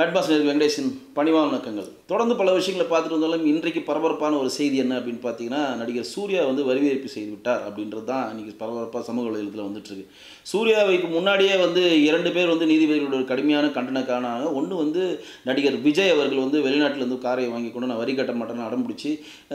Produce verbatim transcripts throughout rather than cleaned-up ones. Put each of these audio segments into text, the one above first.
பேட்பாஸ் வெங்கடேஷன் பணிவான வணக்கங்கள். தொடர்ந்து பல விஷயங்களை பார்த்துட்டு வந்தாலும் இன்றைக்கு பரபரப்பான ஒரு செய்தி என்ன அப்படின்னு பார்த்தீங்கன்னா, நடிகர் சூர்யா வந்து வரிவிரிப்பு செய்து விட்டார் அப்படின்றது தான் இன்றைக்கி பரபரப்பாக சமூக வலைதளத்தில் வந்துட்டுருக்கு. சூர்யாவுக்கு முன்னாடியே வந்து இரண்டு பேர் வந்து நீதிபதிகளோட ஒரு கடுமையான கண்டன காரணாங்க. ஒன்று வந்து நடிகர் விஜய் அவர்கள் வந்து வெளிநாட்டிலேருந்து காரை வாங்கி கொண்டு நான் வரி கட்ட மாட்டேன்னு அடம் பிடிச்சி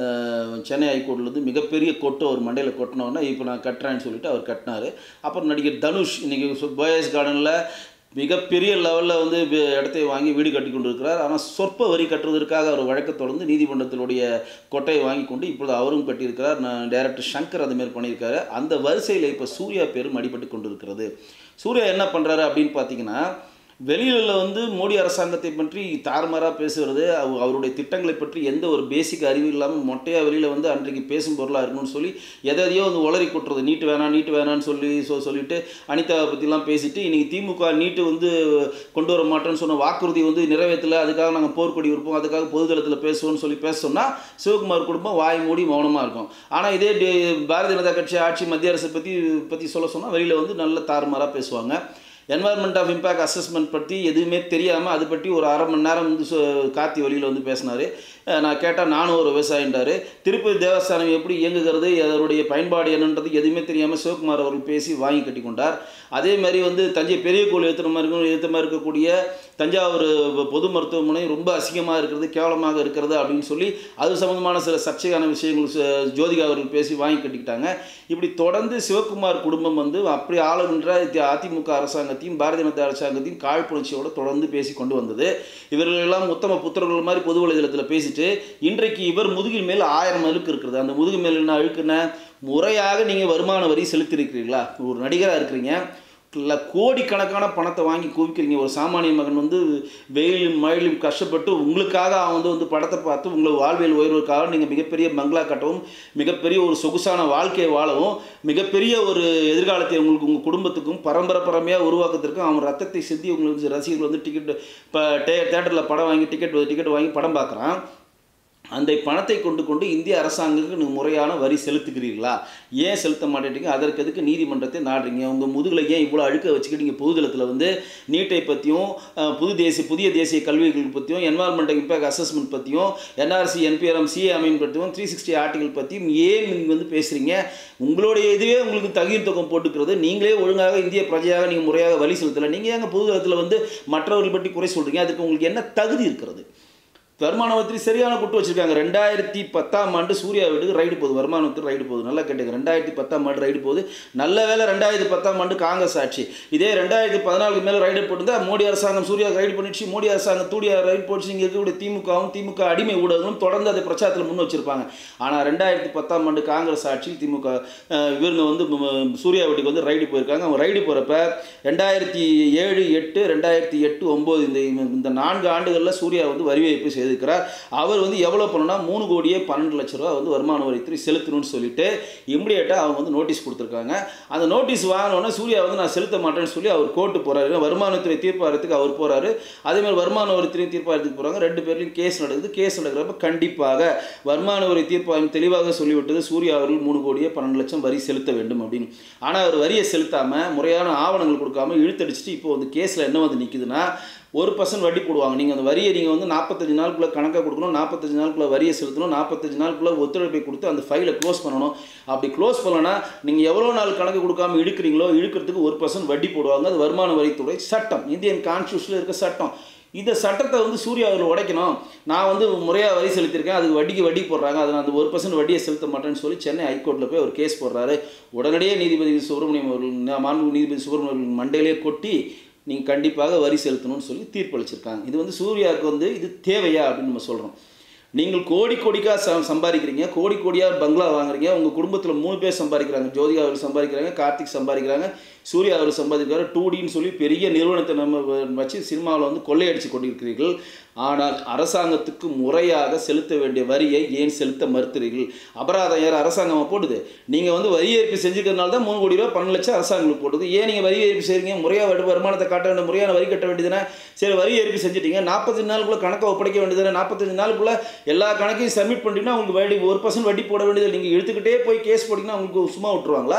சென்னை ஹைகோர்ட்லேருந்து மிகப்பெரிய கொட்டு அவர் மண்டையில் கொட்டினோன்னா இப்போ நான் கட்டுறேன்னு சொல்லிட்டு அவர் கட்டினார். அப்புறம் நடிகர் தனுஷ் இன்றைக்கி போயஸ் கார்டனில் மிகப்பெரிய லெவலில் வந்து இடத்தை வாங்கி வீடு கட்டி கொண்டு இருக்கிறார். ஆனால் சொற்ப வரி கட்டுவதற்காக அவர் வழக்கை தொடர்ந்து நீதிமன்றத்தினுடைய கொட்டையை வாங்கி கொண்டு இப்பொழுது அவரும் கட்டியிருக்கிறார். நான் டைரக்டர் சங்கர் அதுமாரி பண்ணியிருக்காரு. அந்த வரிசையில் இப்போ சூர்யா பேரும் அடிபட்டு கொண்டு இருக்கிறது. சூர்யா என்ன பண்ணுறாரு அப்படின்னு பார்த்தீங்கன்னா, வெளியில் வந்து மோடி அரசாங்கத்தை பற்றி தாறுமாறாக பேசுகிறது, அவருடைய திட்டங்களை பற்றி எந்த ஒரு பேசிக் அறிவு இல்லாமல் மொட்டையாக வெளியில் வந்து அன்றைக்கு பேசும் பொருளாக இருக்கணும்னு சொல்லி எதையோ வந்து உளறி கொட்டுறது. நீட்டு வேணாம் நீட்டு வேணான்னு சொல்லி சொ சொல்லிட்டு அனிதாவை பற்றிலாம் பேசிட்டு இன்றைக்கி திமுக நீட்டு வந்து கொண்டு வர மாட்டோன்னு சொன்ன வாக்குறுதி வந்து நிறைவேற்றலை, அதுக்காக நாங்கள் போர்க்கொடி இருப்போம், அதுக்காக பொதுதளத்தில் பேசுவோம்னு சொல்லி பேச சொன்னால் சிவகுமார் குடும்பம் வாய் மூடி மௌனமாக இருக்கும். ஆனால் இதே பாரதிய ஜனதா கட்சி ஆட்சி மத்திய அரசை பற்றி பற்றி சொல்ல சொன்னால் வெளியில் வந்து நல்ல தாறுமாறாக பேசுவாங்க. என்வாயர்மெண்ட் ஆஃப் இம்பேக்ட் அசஸ்மெண்ட் பற்றி எதுவுமே தெரியாமல் அது பற்றி ஒரு அரை மணி நேரம் வந்து கார்த்தி வழியில் வந்து பேசினார். நான் கேட்டால் நானும் ஒரு விவசாயின்றார். திருப்பதி தேவஸ்தானம் எப்படி இயங்குகிறது, அதனுடைய பயன்பாடு என்னன்றது எதுவுமே தெரியாமல் சிவகுமார் அவர்கள் பேசி வாங்கி கட்டி கொண்டார். அதே மாதிரி வந்து தஞ்சை பெரிய கோவில் ஏற்றுற மாதிரி இருக்கும் ஏற்ற மாதிரி இருக்கக்கூடிய தஞ்சாவூர் பொது மருத்துவமனை ரொம்ப அசிங்கமாக இருக்கிறது, கேவலமாக இருக்கிறது அப்படின்னு சொல்லி அது சம்மந்தமான சில சர்ச்சையான விஷயங்கள் ஜோதிகா அவர்கள் பேசி வாங்கி கட்டிக்கிட்டாங்க. இப்படி தொடர்ந்து சிவகுமார் குடும்பம் வந்து அப்படி ஆளுகின்ற அதிமுக அரசாங்கத்தையும் பாரதிய ஜனதா அரசாங்கத்தையும் காழ்ப்புணர்ச்சியோடு தொடர்ந்து பேசி கொண்டு வந்தது. இவர்களெல்லாம் உத்தம புத்திரர்கள் மாதிரி பொது வலைதளத்தில் பேசிட்டு இன்றைக்கு இவர் முதுகில் மேல் ஆயிரம் அழுக்கு இருக்கிறது. அந்த முதுகு மேல் என்ன அழுக்குன்னா, முறையாக நீங்கள் வருமான வரி செலுத்திருக்கிறீங்களா? ஒரு நடிகராக இருக்கிறீங்க, இல்லை கோடிக்கணக்கான பணத்தை வாங்கி குவிக்கிறீங்க. ஒரு சாமானிய மகன் வந்து வெயிலும் மழையிலும் கஷ்டப்பட்டு உங்களுக்காக அவன் வந்து வந்து படத்தை பார்த்து உங்களை வாழ்வியல் உயர்வுக்காக நீங்கள் மிகப்பெரிய பங்களா கட்டவும், மிகப்பெரிய ஒரு சொகுசான வாழ்க்கையை வாழவும், மிகப்பெரிய ஒரு எதிர்காலத்தை உங்களுக்கு உங்கள் குடும்பத்துக்கும் பரம்பரை பரம்பரையாக உருவாக்கத்திற்கும் அவன் ரத்தத்தை சிந்தி உங்களுக்கு ரசிகர்கள் வந்து டிக்கெட் இப்போ டே தேட்டரில் படம் வாங்கி டிக்கெட் டிக்கெட் வாங்கி படம் பார்க்குறான். அந்த பணத்தை கொண்டு கொண்டு இந்திய அரசாங்கத்துக்கு நீங்கள் முறையான வரி செலுத்துகிறீர்களா? ஏன் செலுத்த மாட்டேன்றீங்க? அதற்கு எதுக்கு நீதிமன்றத்தை நாடுறீங்க? உங்கள் முதுகில் ஏன் இவ்வளோ அழுக்க வச்சுக்கிட்டு நீங்கள் பொதுதளத்தில் வந்து நீட்டை பற்றியும் புது தேசிய புதிய தேசிய கல்விகள் பற்றியும் என்வாயர்மெண்ட் இம்பேக்ட் அசஸ்மெண்ட் பற்றியும் என்ஆர்சி என்பிஆர்எம் சிஏ அமைன் பற்றியும் த்ரீ சிக்ஸ்டி ஆர்டிகல் பற்றியும் ஏன் நீங்கள் வந்து பேசுகிறீங்க? உங்களுடைய இதுவே உங்களுக்கு தகுதி தொகம் போட்டுக்கிறது. நீங்களே ஒழுங்காக இந்திய பிரஜையாக நீங்கள் முறையாக வரி செலுத்தலை. நீங்கள் எங்கள் பொதுதளத்தில் வந்து மற்றவர்கள் பற்றி குறை சொல்கிறீங்க? அதுக்கு உங்களுக்கு என்ன தகுதி இருக்கிறது? வருமான வரி சரியான குட்டு வச்சுருக்காங்க. ரெண்டாயிரத்தி பத்தாம் ஆண்டு சூர்யா வீட்டுக்கு ரைடு போகுது, வருமான வரி ரைடு போகுது. நல்லா கேட்டுங்க, ரெண்டாயிரத்தி பத்தாம் ஆண்டு ரைடு போகுது. நல்ல வேலை ரெண்டாயிரத்தி பத்தாம் ஆண்டு காங்கிரஸ் ஆட்சி. இதே ரெண்டாயிரத்தி பதினாலுக்கு மேலே ரைடு போட்டுருந்தா மோடி அரசாங்கம் சூர்யா ரைடு பண்ணிடுச்சு, மோடி அரசாங்கம் தூடியா ரைடு போட்டுச்சு. இங்கே இருக்கக்கூடிய திமுகவும் திமுக அடிமை ஊடகங்களும் தொடர்ந்து அதை பிரச்சாரத்தில் முன் வச்சிருப்பாங்க. ஆனால் ரெண்டாயிரத்தி பத்தாம் ஆண்டு காங்கிரஸ் ஆட்சியில் திமுக இவங்க வந்து சூர்யா வீட்டுக்கு வந்து ரைடு போயிருக்காங்க. அவங்க ரைடு போகிறப்ப ரெண்டாயிரத்தி ஏழு எட்டு ரெண்டாயிரத்தி எட்டு ஒம்பது இந்த இந்த நான்கு ஆண்டுகளில் சூர்யா வந்து வரி வைப்பு செய்து இருக்கிறார். அவர் வந்து எவ்வளோ பண்ணணும்னா மூணு கோடியே பன்னெண்டு லட்ச ரூபா வந்து வருமான வரித்துறை செலுத்தணும்னு சொல்லிட்டு இம்மிடியேட்டாக அவங்க வந்து நோட்டீஸ் கொடுத்துருக்காங்க. அந்த நோட்டீஸ் வாங்கினோன்னா சூர்யா வந்து நான் செலுத்த மாட்டேன்னு சொல்லி அவர் கோர்ட்டு போகிறாரு. வருமானத்துறை தீர்ப்பாயத்துக்கு அவர் போகிறாரு. அதேமாதிரி வருமான வரித்துறை தீர்ப்பாயத்துக்கு போகிறாங்க. ரெண்டு பேர்லையும் கேஸ் நடக்குது. கேஸ் நடக்கிறப்ப கண்டிப்பாக வருமான வரி தீர்ப்பாயம் தெளிவாக சொல்லிவிட்டது, சூர்யா அவர்கள் மூணு கோடியே பன்னெண்டு லட்சம் வரி செலுத்த வேண்டும் அப்படின்னு. ஆனால் அவர் வரியை செலுத்தாமல் முறையான ஆவணங்கள் கொடுக்காமல் இழுத்தடிச்சிட்டு இப்போ வந்து கேஸில் என்ன வந்து நிற்குதுன்னா, ஒரு பர்சன்ட் வட்டி போடுவாங்க. நீங்கள் அந்த வரியை நீங்கள் வந்து நாற்பத்தஞ்சு நாளுக்குள்ளே கணக்காக கொடுக்கணும், நாற்பத்தஞ்சு நாளுக்குள்ளே வரியை செலுத்தணும், நாற்பத்தஞ்சு நாளுக்குள்ளே ஒத்துழைப்பை கொடுத்து அந்த ஃபைலை க்ளோஸ் பண்ணணும். அப்படி க்ளோஸ் பண்ணலன்னா நீங்கள் எவ்வளோ நாள் கணக்கு கொடுக்காமல் இழுக்கிறீங்களோ இழுக்கிறதுக்கு ஒரு பர்சன்ட் வட்டி போடுவாங்க. அது வருமான வரித்துறை சட்டம், இந்தியன் கான்ஸ்டியூஷனில் இருக்க சட்டம். இந்த சட்டத்தை வந்து சூர்யா அவர்கள் உடைக்கணும். நான் வந்து முறையாக வரி செலுத்தியிருக்கேன், அதுக்கு வட்டிக்கு வட்டி போடுறாங்க, அதை அந்த ஒரு பர்சன்ட் வட்டியை செலுத்த மாட்டேன்னு சொல்லி சென்னை ஹைகோர்ட்டில் போய் ஒரு கேஸ் போடுறாரு. உடனடியே நீதிபதி சுப்பிரமணியம் அவர்கள் மாண்பு நீதிபதி சுப்பிரமணியம் மண்டையிலே கொட்டி நீங்கள் கண்டிப்பாக வரி செலுத்தணும்னு சொல்லி தீர்ப்பளிச்சிருக்காங்க. இது வந்து சூர்யாவுக்கு வந்து இது தேவையா அப்படின்னு நம்ம சொல்கிறோம். நீங்கள் கோடி கோடிக்காக ச சம்பாதிக்கிறீங்க கோடி கோடியாக பங்களா வாங்குறீங்க. உங்கள் குடும்பத்தில் மூணு பேர் சம்பாதிக்கிறாங்க. ஜோதிகா அவர் சம்பாதிக்கிறாங்க, கார்த்திக் சம்பாதிக்கிறாங்க, சூர்யா அவர் சம்பாதிக்கிறார். டூ டின்னு சொல்லி பெரிய நிறுவனத்தை நம்ம வச்சு சினிமாவில் வந்து கொள்ளையடித்து கொண்டிருக்கிறீர்கள். ஆனால் அரசாங்கத்துக்கு முறையாக செலுத்த வேண்டிய வரியை ஏன் செலுத்த மறுக்கிறீர்கள்? அபராதம் யார் அரசாங்கமாக போடுது? நீங்கள் வந்து வரி ஏற்பு செஞ்சுக்கிறதுனால தான் மூணு கோடி ரூபா பன்னெண்டு லட்சம் அரசாங்கங்களுக்கு போடுது. ஏன் நீங்கள் வரி ஏற்பு செய்கிறீங்க? முறையாக வருமானத்தை காட்ட வேண்டிய முறையான வரி கட்ட வேண்டியதுனா? சரி, வரி ஏற்பு செஞ்சுட்டீங்க, நாற்பத்தஞ்சு நாளுக்குள்ளே கணக்கை ஒப்படைக்க வேண்டியதுனா? நாற்பத்தஞ்சு நாளுக்குள்ளே எல்லா கணக்கையும் சப்மிட் பண்ணிட்டீங்கன்னா உங்களுக்கு வட்டி ஒரு பர்சன்ட் வட்டி போட வேண்டியது. நீங்கள் எடுத்துக்கிட்டே போய் கேஸ் போட்டிங்கன்னா உங்களுக்கு சும்மா விட்டுருவாங்களா?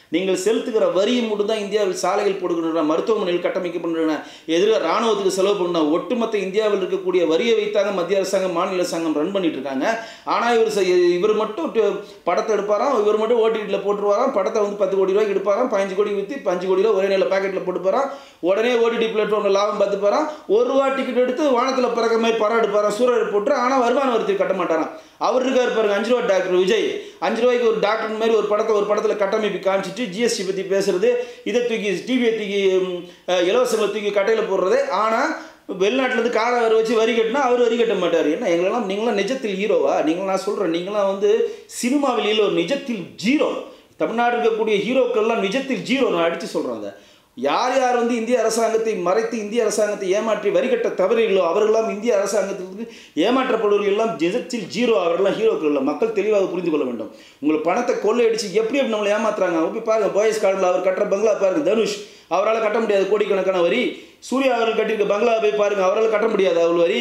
நீங்கள் செலுத்துகிற வரியை மட்டும் தான் இந்தியாவில் சாலைகள் போடுகின்றன, மருத்துவமனைகள் கட்டமைக்கப்படுகின்றன, எதிராக ராணுவத்துக்கு செலவு பண்ண ஒட்டுமொத்த இந்தியாவில் இருக்கக்கூடிய வரியை வைத்தாங்க மத்திய அரசாங்கம் மாநில அரசாங்கம் ரன் பண்ணிட்டு இருக்காங்க. ஆனால் இவர் இவர் மட்டும் படத்தை எடுப்பாராம், இவர் மட்டும் ஓடிடியில் போட்டுருவாராம், படத்தை வந்து பத்து கோடி ரூபாய்க்கு எடுப்பாராம், பதினஞ்சு கோடி விற்று பஞ்சு கோடி ரூபா ஒரே நேரில் பேக்கெட்டில் போட்டு போகிறான், உடனே ஓடிடி பிளாட்ஃபார்மில் லாபம் பார்த்து போகிறான், ஒரு ரூபா டிக்கெட் எடுத்து வானத்தில் பறக்க மாதிரி படம் எடுப்பாரான், சூழல் போட்டு. ஆனால் வருமான வரி கட்ட மாட்டாராம். அவர் இருக்கார் பாருங்க அஞ்சு ரூபா டாக்டர் விஜய், அஞ்சு ரூபாய்க்கு ஒரு டாக்டர் மாதிரி ஒரு படத்தை ஒரு படத்தில் கட்டமைப்பு காமிச்சிட்டு ஜிஎஸ்டி பற்றி பேசுறது, இதை தூக்கி டிவியை தூக்கி இலவசங்களை தூக்கி கட்டையில் போடுறது. ஆனால் வெளிநாட்டிலேருந்து காரை வர வச்சு வரி கட்டினா அவர் வரி கட்ட மாட்டார். என்ன எங்களெல்லாம் நீங்களாம் நிஜத்தில் ஹீரோவா? நீங்களாம் நான் சொல்கிறேன், நீங்களாம் வந்து சினிமாவில் ஹீரோ, நிஜத்தில் ஜீரோ. தமிழ்நாடு இருக்கக்கூடிய ஹீரோக்கள்லாம் நிஜத்தில் ஜீரோ. நான் அடித்து சொல்கிறேன். அதை யார் யார் வந்து இந்திய அரசாங்கத்தை மறைத்து இந்திய அரசாங்கத்தை ஏமாற்றி வரி கட்ட தவறுகளோ அவர்களெல்லாம் இந்திய அரசாங்கத்திற்கு ஏமாற்றப்படுவர்கள் எல்லாம் நிஜத்தில் ஜீரோ. அவர்களெல்லாம் ஹீரோக்கள் இல்லை. மக்கள் தெளிவாக புரிந்து கொள்ள வேண்டும். உங்களை பணத்தை கொள்ளையடிச்சு எப்படி எப்படி நம்மளை ஏமாத்துறாங்க. அப்படி பாருங்க, பாய்ஸ் கார்டில் அவர் கட்டுற பங்களா பாருங்க, தனுஷ் அவரால் கட்ட முடியாது கோடிக்கணக்கான வரி. சூர்யா அவர்கள் கட்டியிருக்க பங்களா போய் பாருங்க, அவரால் கட்ட முடியாது அவ்வளோ வரி.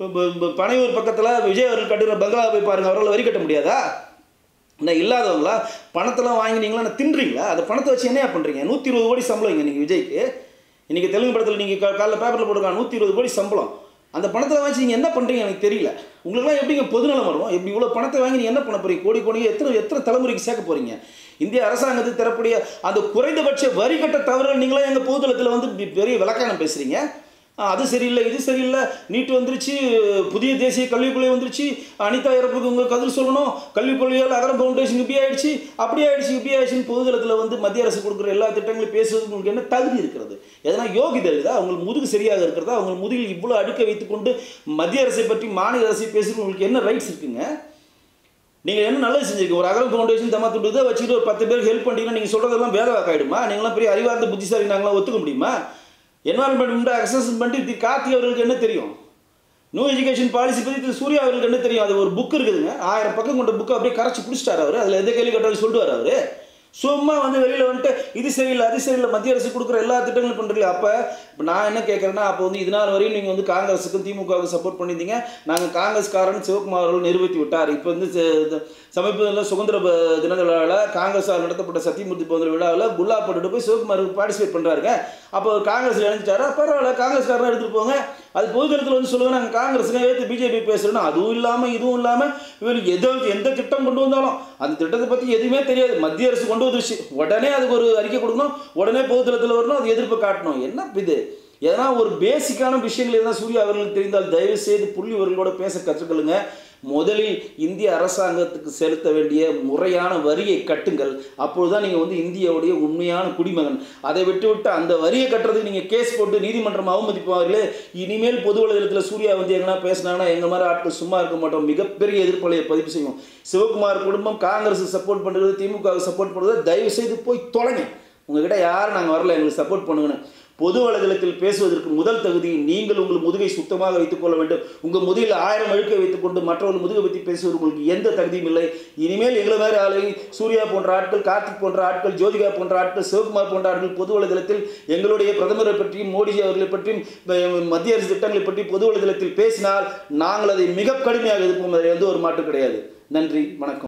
பனையூர் பக்கத்தில் விஜய் அவர்கள் கட்டுற பங்களா போய் பாருங்க, அவரால் வரி கட்ட முடியாதா? நான் இல்லாதவங்களா? பணத்தெல்லாம் வாங்கினீங்களா? நான் தின்றீங்களா? அந்த பணத்தை வச்சு என்ன பண்ணுறீங்க? நூற்றி இருபது கோடி சம்பளம் இங்கே நீங்கள் விஜய்க்கு. இன்றைக்கி தெலுங்கு படத்தில் நீங்கள் காலையில் பேப்பரில் போட்டுருக்காங்க நூற்றி இருபது கோடி சம்பளம். அந்த பணத்தை வச்சு நீங்கள் என்ன பண்ணுறீங்க எனக்கு தெரியல. உங்களுக்குலாம் எப்படிங்க பொதுநலம் வரும்? எப்படி இவ்வளோ பணத்தை வாங்கி நீங்கள் என்ன பண்ண போகிறீங்க? கோடி கோடி எத்தனை எத்தனை தலைமுறைக்கு சேர்க்க போகிறீங்க? இந்திய அரசாங்கத்துக்கு தரக்கூடிய அந்த குறைந்தபட்ச வரி கட்ட தவறுகள் நீங்களாம் எங்கள் பொதுதளத்தில் வந்து பெரிய விளக்கானம் பேசுகிறீங்க. அது சரியில்லை, இது சரியில்லை, நீட்டு வந்துருச்சு, புதிய தேசிய கல்விக் கொள்கை வந்துருச்சு, அனிதா இறப்புக்கு உங்களுக்கு பதில் சொல்லணும், கல்விக் கொள்கையால் அகரம் ஃபவுண்டேஷன் இப்படி ஆயிடுச்சு, அப்படி ஆயிடுச்சு, இப்படி ஆயிடுச்சுன்னு பொதுதளத்தில் வந்து மத்திய அரசு கொடுக்குற எல்லா திட்டங்களையும் பேசுவதுக்கு உங்களுக்கு என்ன தகுதி இருக்கிறது? எதனா யோகிதை இருக்குதா? உங்களுக்கு முதுகு சரியாக இருக்கிறதா? உங்களுக்கு முதுகில் இவ்வளோ அடுக்க வைத்துக்கொண்டு மத்திய அரசை பற்றி மாநில அரசை பேசுறது உங்களுக்கு என்ன ரைட்ஸ் இருக்குங்க? நீங்கள் என்ன நல்லது செஞ்சுருக்கீங்க? ஒரு அகரம் ஃபவுண்டேஷன் தம்மா துட்டு இதை வச்சுட்டு ஒரு பத்து பேருக்கு ஹெல்ப் பண்ணிட்டீங்கன்னா நீங்கள் சொல்கிறதெல்லாம் வேத வாக்காயிடுமா? நீங்களாம் பெரிய அறிவார்ந்த புத்திசாலி நாங்களாம் ஒத்துக்க முடியுமா? என்வாரன்மெண்ட் அசஸ்மெண்ட் பண்ணிட்டு கார்த்திக் அவர்களுக்கு என்ன தெரியும்? நியூ எஜுகேஷன் பாலிசி பற்றி திரு சூர்யா அவர்களுக்கு என்ன தெரியும்? அது ஒரு புக் இருக்குதுங்க, ஆயிரம் பக்கம் கொண்ட புக்கை அப்படியே கரைச்சி பிடிச்சிட்டார் அவர். அதில் எந்த கேள்வி கேட்டாலும் சொல்லுவார் அவர். சும்மா வந்து வெளியில் வந்துட்டு இது சரியில்லை அது சரியில்லை மத்திய அரசு கொடுக்குற எல்லா திட்டங்களும் பண்ணுறீங்க. அப்போ இப்போ நான் என்ன கேட்குறேன்னா, அப்போ வந்து இதனால் வரையும் நீங்கள் வந்து காங்கிரஸுக்கும் திமுகவுக்கும் சப்போர்ட் பண்ணியிருந்தீங்க. நாங்கள் காங்கிரஸ்காரன் சிவகுமார் அவர்கள் நிரூபித்து விட்டார். இப்போ வந்து சமீபத்தில் சுதந்திர தின விழாவில் காங்கிரஸால் நடத்தப்பட்ட சத்தியமூர்த்தி போன்ற விழாவில் குல்லா போட்டுட்டு போய் சிவகுமாருக்கு பார்ட்டிசிபேட் பண்ணுறாருங்க. அப்போ ஒரு காங்கிரஸில் இணைஞ்சிட்டாரா? பரவாயில்ல, காங்கிரஸ்காரனாக எடுத்துகிட்டு போங்க. அது பொதுத்தளத்தில் வந்து சொல்லுவாங்க நாங்கள் காங்கிரஸுக்கு ஏற்று பிஜேபி பேசுகிறோன்னா அதுவும் இல்லாமல் இதுவும் இல்லாமல் இவர் எதோ எந்த திட்டம் கொண்டு வந்தாலும் அந்த திட்டத்தை பற்றி எதுவுமே தெரியாது. மத்திய அரசு கொண்டு வந்துருச்சு, உடனே அதுக்கு ஒரு அறிக்கை கொடுக்கணும், உடனே பொதுத்தளத்தில் வரணும், அது எதிர்ப்பு காட்டணும். என்ன இது? எதனா ஒரு பேசிக்கான விஷயங்கள் எதனா சூர்யா அவர்களுக்கு தெரிந்தால் தயவு செய்து புள்ளி அவர்களோட பேச கற்றுக்கொள்ளுங்க. முதலில் இந்திய அரசாங்கத்துக்கு செலுத்த வேண்டிய முறையான வரியை கட்டுங்கள். அப்பொழுதுதான் நீங்கள் வந்து இந்தியாவுடைய உண்மையான குடிமகன். அதை விட்டு விட்டு அந்த வரியை கட்டுறதுக்கு நீங்கள் கேஸ் போட்டு நீதிமன்றம் அவமதிப்பார்களே. இனிமேல் பொது வலைதளத்தில் சூர்யா வந்து எங்கன்னா பேசினாங்கன்னா எங்கள் மாதிரி ஆட்கள் சும்மா இருக்க மாட்டோம், மிகப்பெரிய எதிர்ப்பலையை பதிவு செய்வோம். சிவகுமார் குடும்பம் காங்கிரஸுக்கு சப்போர்ட் பண்ணுறது, திமுகவுக்கு சப்போர்ட் பண்ணுறது, தயவு செய்து போய் தொலைங்க. உங்ககிட்ட யாரும் நாங்கள் வரல எங்களுக்கு சப்போர்ட் பண்ணுங்கன்னு. பொது வலைதளத்தில் பேசுவதற்கு முதல் தகுதி நீங்கள் உங்கள் முதுகை சுத்தமாக வைத்துக் கொள்ள வேண்டும். உங்கள் முதுகில் ஆயிரம் அழுக்கை வைத்துக்கொண்டு மற்றவர்கள் முதுகை பற்றி பேசுவது உங்களுக்கு எந்த தகுதியும் இல்லை. இனிமேல் எங்களை மாதிரி ஆளை சூர்யா போன்ற ஆட்கள், கார்த்திக் போன்ற ஆட்கள், ஜோதிகா போன்ற ஆட்கள், சிவகுமார் போன்ற ஆட்கள் பொது வலைதளத்தில் எங்களுடைய பிரதமரை பற்றியும் மோடிஜி அவர்களை பற்றியும் மத்திய அரசு திட்டங்களை பற்றி பொது வலைதளத்தில் பேசினால் நாங்கள் அதை மிக கடுமையாக எதிர்ப்போம். அதில் எந்த ஒரு மாற்றம் கிடையாது. நன்றி, வணக்கம்.